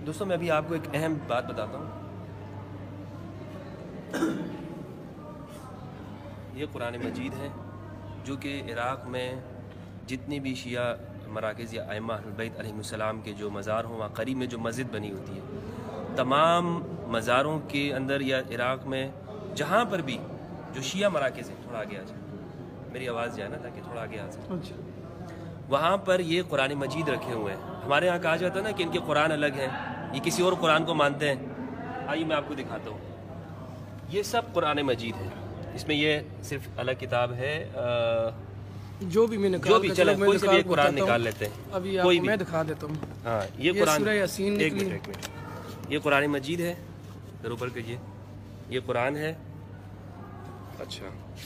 دوستوں میں ابھی آپ کو ایک اہم بات بتاتا ہوں. یہ قرآن مجید ہے جو کہ عراق میں جتنی بھی شیعہ مراکز یا ائمہ اہل بیت علیہ السلام کے جو مزار ہوں وہاں قریب میں جو مسجد بنی ہوتی ہے تمام مزاروں کے اندر یا عراق میں جہاں پر بھی جو شیعہ مراکز ہیں، تھوڑا آگے آ جائے، میری آواز جائے نا تاکہ تھوڑا آگے آ جائے، وہاں پر یہ قرآن مجید رکھے ہوئے ہیں. ہمارے یہاں کہا جاتا ہے نا کہ ان کے قرآن الگ ہیں، یہ کسی اور قرآن کو مانتے ہیں. آئیے میں آپ کو دکھاتا ہوں. یہ سب قرآن مجید ہے. اس میں یہ صرف الگ کتاب ہے جو بھی میں جو بھی چلیں کوئی سے بھی ایک قرآن نکال لیتے ہیں. ابھی آپ کو میں دکھا دیتا ہوں. ہاں یہ قرآن، سورہ یاسین ایک منٹ یہ قرآن مجید ہے. ذرا اوپر کریے. یہ قرآن ہے. اچھا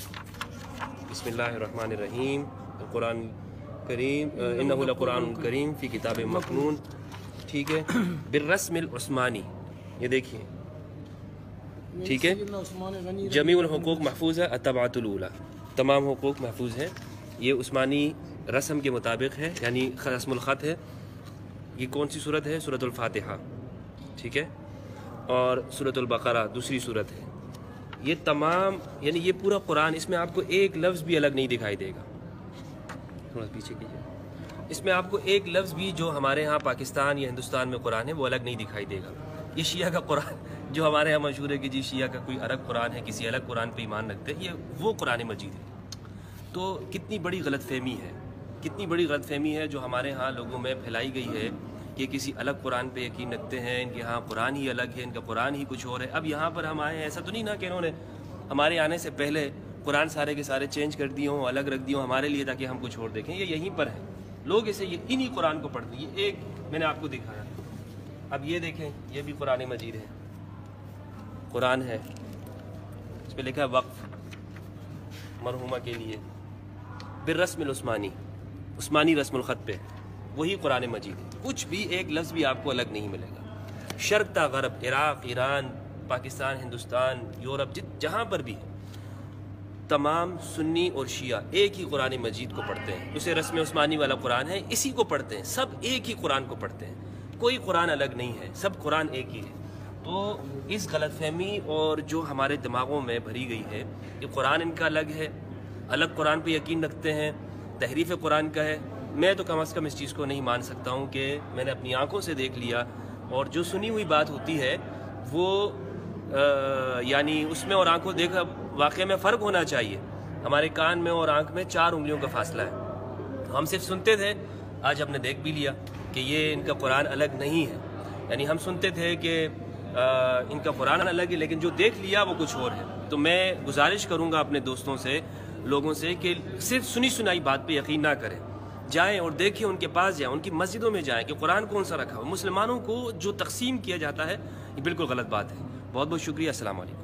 بسم اللہ الرحمن الرحیم. قرآن کریم انہ لقرآن کریم فی کتاب مکنون. ٹھیک ہے. بالرسم العثمانی. یہ دیکھیے ٹھیک ہے. جمیع الحقوق محفوظ ہے. الطبعۃ الاولی تمام حقوق محفوظ ہیں. یہ عثمانی رسم کے مطابق ہے، یعنی رسم الخط ہے. یہ کون سی صورت ہے؟ سورۃ الفاتحہ. ٹھیک ہے. اور سورۃ البقرہ دوسری صورت ہے. یہ تمام یعنی یہ پورا قرآن، اس میں آپ کو ایک لفظ بھی الگ نہیں دکھائی دے گا. تھوڑا پیچھے کیجیے. اس میں آپ کو ایک لفظ بھی جو ہمارے ہاں پاکستان یا ہندوستان میں قرآن ہے وہ الگ نہیں دکھائی دے گا. یہ شیعہ کا قرآن جو ہمارے ہاں مشہور ہے کہ جی شیعہ کا کوئی الگ قرآن ہے، کسی الگ قرآن پہ ایمان رکھتے ہیں، یہ وہ قرآن مجید ہے. تو کتنی بڑی غلط فہمی ہے، کتنی بڑی غلط فہمی ہے جو ہمارے ہاں لوگوں میں پھیلائی گئی ہے کہ کسی الگ قرآن پہ یقین رکھتے ہیں، ان کے ہاں قرآن ہی الگ ہے، ان کا قرآن ہی کچھ اور ہے. اب یہاں پر ہم آئے ہیں، ایسا تو نہیں نا کہ انہوں نے ہمارے آنے سے پہلے قرآن سارے کے سارے چینج کر دیے ہوں، الگ رکھ دیے ہوں ہمارے لیے تاکہ ہم کچھ اور دیکھیں. یہ یہیں پر ہے، لوگ اسے انہی قرآن کو پڑھتے ہیں. یہ ایک میں نے آپ کو دکھایا. اب یہ دیکھیں، یہ بھی قرآن مجید ہے، قرآن ہے. اس پہ لکھا ہے وقف مرحومہ کے لیے بالرسم العثمانی، عثمانی رسم الخط پہ. وہی قرآن مجید ہے. کچھ بھی ایک لفظ بھی آپ کو الگ نہیں ملے گا. شرق تا غرب، عراق، ایران، پاکستان، ہندوستان، یورپ، جہاں پر بھی تمام سنی اور شیعہ ایک ہی قرآن مجید کو پڑھتے ہیں. اسے رسم عثمانی والا قرآن ہے، اسی کو پڑھتے ہیں. سب ایک ہی قرآن کو پڑھتے ہیں، کوئی قرآن الگ نہیں ہے، سب قرآن ایک ہی ہے. تو اس غلط فہمی اور جو ہمارے دماغوں میں بھری گئی ہے کہ قرآن ان کا الگ ہے، الگ قرآن پہ یقین رکھتے ہیں، تحریف قرآن کا ہے. میں تو کم از کم اس چیز کو نہیں مان سکتا ہوں کہ میں نے اپنی آنکھوں سے دیکھ لیا. اور جو سنی ہوئی بات ہوتی ہے وہ یعنی اس میں اور آنکھوں دیکھا واقعہ میں فرق ہونا چاہیے. ہمارے کان میں اور آنکھ میں 4 انگلیوں کا فاصلہ ہے. ہم صرف سنتے تھے، آج ہم نے دیکھ بھی لیا کہ یہ ان کا قرآن الگ نہیں ہے. یعنی ہم سنتے تھے کہ ان کا قرآن الگ ہے، لیکن جو دیکھ لیا وہ کچھ اور ہے. تو میں گزارش کروں گا اپنے دوستوں سے، لوگوں سے کہ صرف سنی سنائی بات پہ یقین نہ کریں. جائیں اور دیکھیں، ان کے پاس جائیں، ان کی مسجدوں میں جائیں کہ قرآن کون سا رکھا ہو. مسلمانوں کو جو تقسیم کیا جاتا ہے یہ بالکل غلط بات ہے. بہت بہت شکریہ. السلام علیکم.